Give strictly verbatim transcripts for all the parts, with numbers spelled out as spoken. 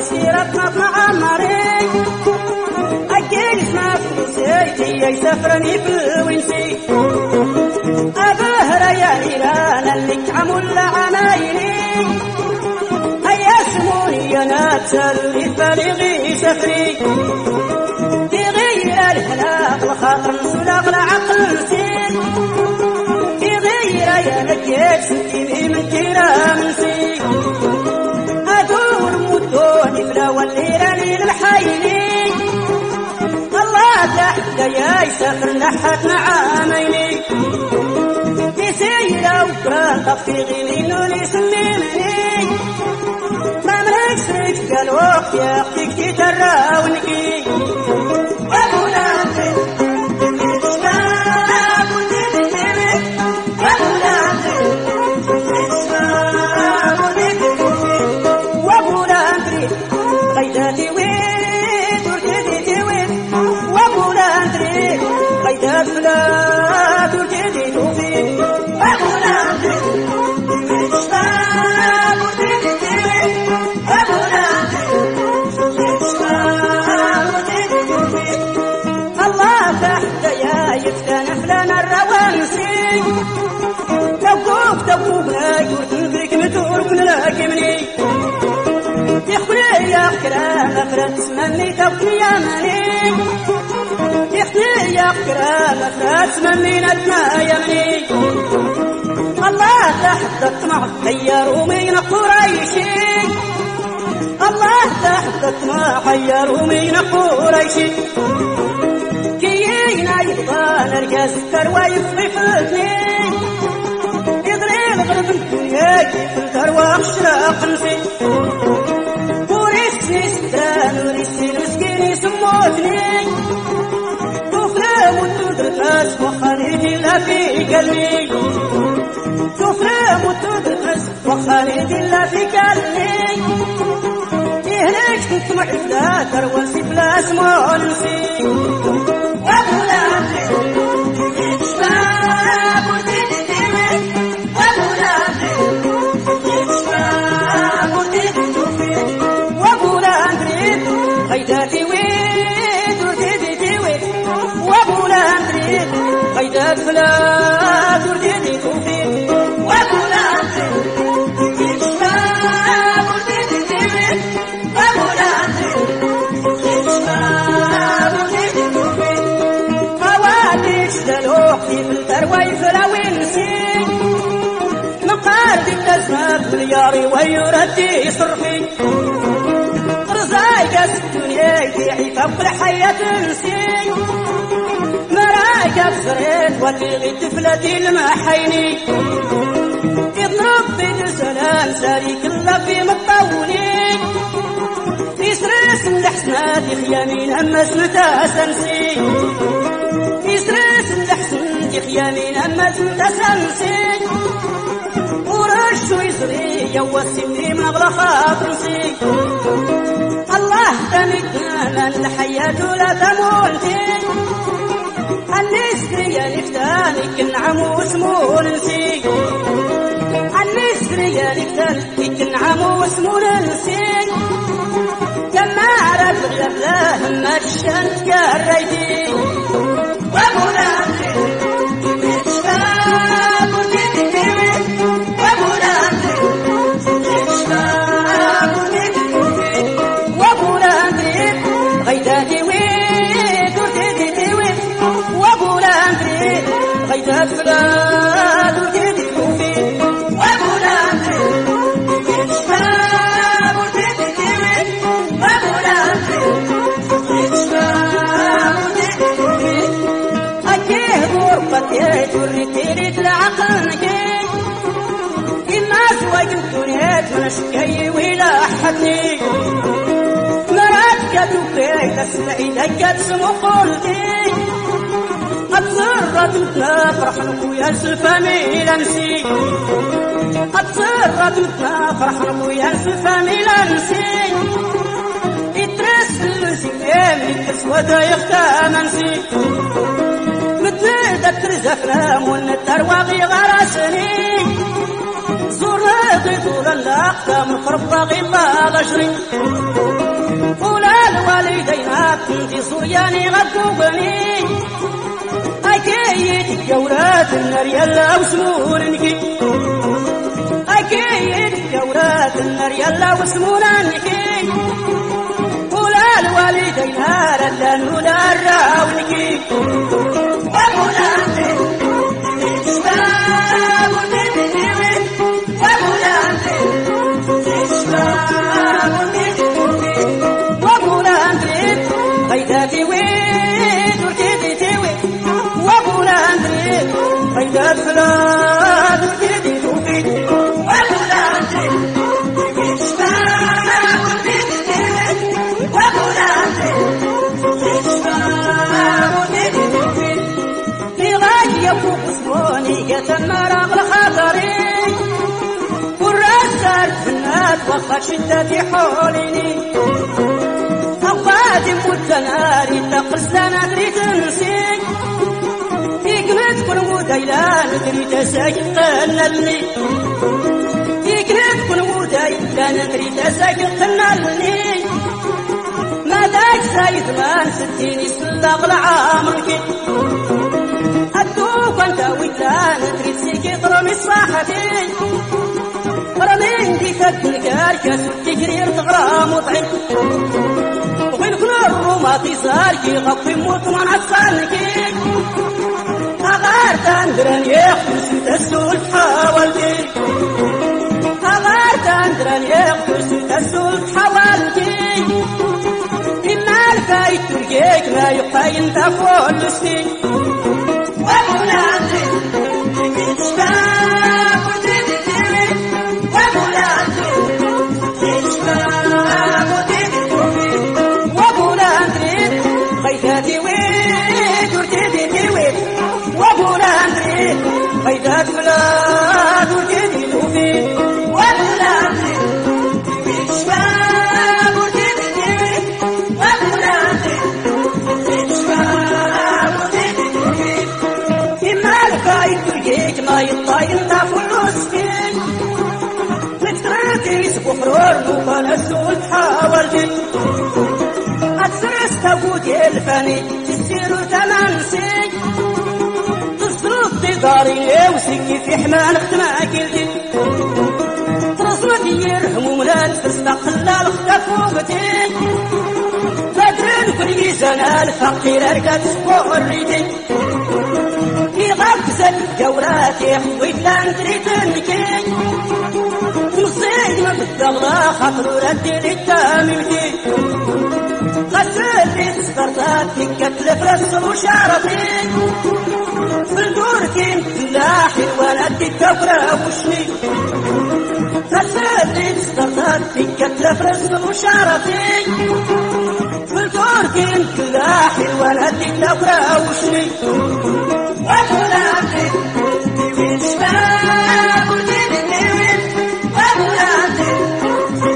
سيرتنا معمري أجيلش ما فلوسي يسافرني بالونسي أبهر يا إيران اللي عمل عمايلي هيا سموني أنا تسالي بالغي سفري يغير الهلاك الخاطر نسلق العقل سين يغير يا لكيت سنتيني من كرامسي أدور مدوني فلا والليراني للحيلي الله تحت يا يسافر نحت معاميني يسير وكان طفي غينو لي سميني ما ملكش ريت قال وقت يا اختي كي تراونكي لا ترجدي توفي أبونا الله تحت يا يفتن فلان الروانسي لو كوك توبنا يورتن بك متورك نلاكمني يخبري يا كرام فرات مني توكي يا مني يخبري يا كرام فرات مني ندنا يمني الله تحت الطمع حيروا من قريشي الله تحت الطمع حيروا من قريشي كيينا يبغى نرجع سكر ويفضفني يضرب غرب الدنيا يفلتر واشرق نسي وريسني ستران وريسني مسكيني سموتني تفرم وتدرس وخالدي لا في قلبي تفرم وتدرس وخالدي لا في قلبي يهلك تسمع لا تروسي بلا اسمه نسي غيداتي ويد ورديدي ويد وابولا اندريد غيدات فلاد ورديدي توفيد وابولا اندريد يشفاب ورديدي ويد وابولا اندريد يشفاب ورديدي توفيد مواليش دلوح في التروي فراوينسي مقارب التزمات ملياري ويردي صرفي رزايق الدنيا يعي فوق الحياة نسي مرايق بزريت واللي غيت فلاتي المحيني يضرب بيد سلام ساري كله في مطولي يسرس الحسنات يخيامين أما سمتا سنسي يسرس الحسنات يخيامين أما سمتا سنسي ورش ويزري يوسمني مبلغ خاطرسي الله تمدنا الحياة لا تموتي النسري يا نفتاني كنعم واسمو ننسي النسري يا نفتاني كنعم واسمو ننسي لما عرف الغبلة ما تشانت كالريدي وابونا غيداتي ويد ورديدي ويد وابولا اندريد غيدات فلاد ورديدي توفيد وابولا اندريد يشفاب ورديدي ويد وابولا اندريد يشفاب ورديدي توفيد أكيه غرفتي توريتيني تلعقل نكي إما سواق الدنيا تنشكي ولا أحدني تبكي تسمعي دقت سمو قلبي قد صرت تفرح ويا الفامي لمسي قد صرت تفرح ويا الفامي لمسي يترس الزكام يتسود يختامنسي مثل دكتور زفرام والنتر واغي غرسني زور تغطي طول الأقدام خربة غيبة غشري ولا الوالدين بنتي صرياني غدوبني أكيد جورات النار يلا وسموننكي أكيد جورات النار يلا وسموننكي ولا الوالدين هارا ولا الراونكي بيداتي ويد ورتيدي تيوي وابونا اندري بيدات فلاد ورتيدي توفيد وابونا اندري بيشفى ورتيدي تيوي وابونا اندري بيشفى ورتيدي توفيد في غاية فوق اسموني يتمرغ لخاطري والراس صارت فنات وقت شدتي حوليني أقادم والتناري تقص لنا دري تنسي يكنت كل ودايلان دري تساكت قنالني يكنت كل ودايلان دري تساكت قنالني ما داك سايد ما ستيني سلاق لعامرك أدوك أنت ويتان دري تسيكي طرمي صاحبي رمين دي تدنكار كاسوك تجرير تغرام وطعين وين كل الروماتي ساركي غطي موت من عسانكي أغار تندرن يخدس تسول حوالتي أغار تندرن يخدس تسول حوالتي إما الكاي تركيك ما يبقى انت فولستي وابونا عندي بيشتاق وتدي تيري وابونا عندي بيشتاق وتدي توفي وابونا عندي بيداتي ويد ورتدي تيوي وابونا عندي بيدات بلاد ورتدي توفي وابونا عندي بيشتاق وتدي تيوي وابونا عندي بيشتاق وتدي توفي إما الكاي تركيك ما يطاين تفلوسكي متراتي سبخرور وكان السول حاولتي أتسرس تبوتي الفاني تسير تمانسي تصرف داري وسكي في حمان اختماكلتي تصرف يرحمو ملان تستقل الختفوقتي فدرن كل ميزان الفقير أرقات سبوريتي غبزة جوراتي ويتلان تريتنكي مصيد ما بالدغلا خطر ردي للتاممتي غسلت سقرطاتي كتلف رس وشارتي في الدور كنت فلاحي وانا ادي الكفرة وشني غسلت سقرطاتي كتلف رس وشارتي في الدور كنت فلاحي وانا ادي الكفرة وشني وابونا عندي بيشتاق وتدي تيوي وابونا عندي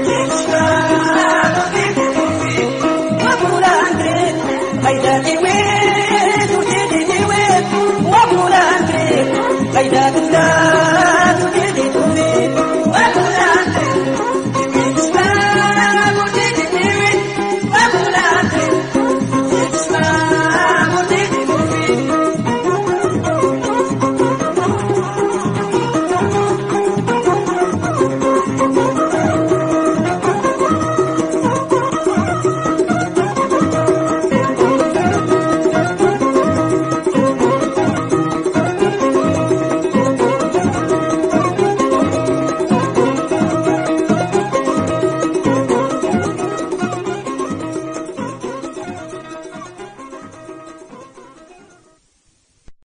بيشتاق وتدي توفي وابونا عندي بيداتي وين